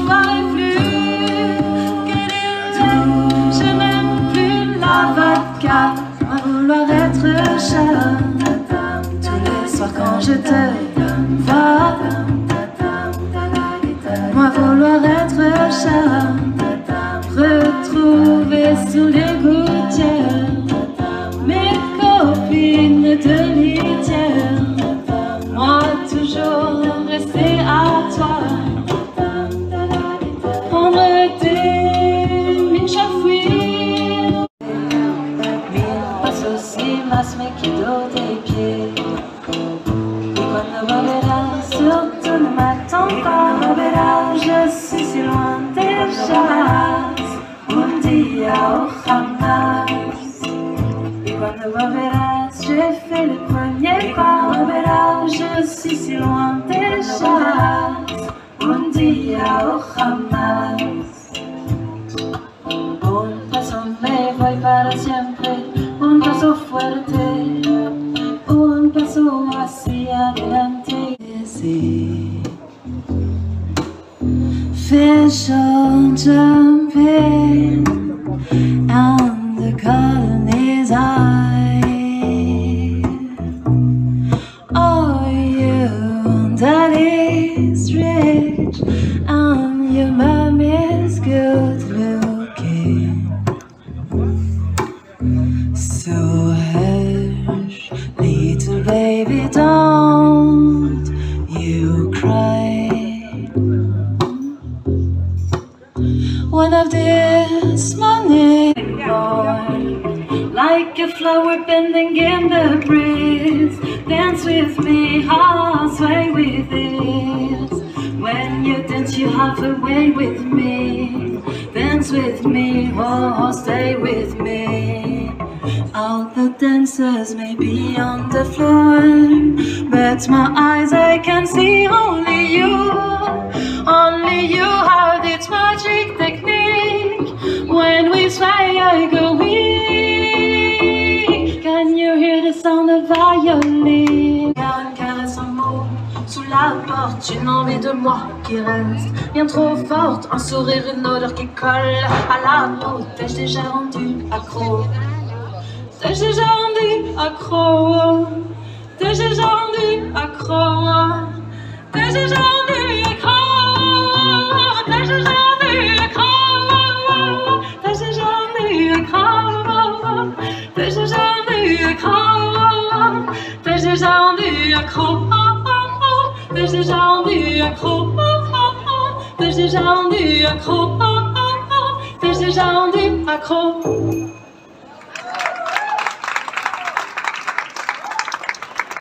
m'arrive plus. Je n'aime plus la vodka. À vouloir être chat. Tous les soirs quand je te vois. Moi vouloir être chat. Retrouver sous les gouttières mes copines de litière. Moi toujours rester à toi. Prendre des mille chafouines. Mille passes aussi mas me quedo de pied. Y cuando volverás surtout ne m'attends pas. Volverás, je suis si loin déjà. Un día o jamás. Y cuando volverás, j'ai fait le premier pas. Volverás, je suis si loin déjà. Un día o jamás. Un paso me voy para siempre. Un paso fuerte. Un paso hacia adelante. Sí. Fish all jumping and the colony's eye. Oh, you daddy's rich and your mommy's good looking. So hush, little baby, don't you cry. One of this morning, like a flower bending in the breeze. Dance with me, I'll sway with it. When you dance, you have a way with me. Dance with me, oh, stay with me. All the dancers may be on the floor, but my eyes, I can see only you. Only you have this magic technique. When we sway, I go weak. Can you hear the sound of violin? Une caresse, un mot sous la porte, une envie de moi qui reste bien trop forte. Un sourire, une odeur qui colle à la peau. T'ai-je déjà rendu accro? T'ai-je déjà rendu accro? T'ai-je déjà rendu accro? T'ai-je déjà rendu accro? T'ai-je déjà rendu accro? T'ai-je déjà rendu accro? T'ai-je déjà rendu accro? T'ai-je déjà rendu accro? T'ai-je déjà rendu accro? T'ai-je déjà rendu accro? T'ai-je déjà rendu accro?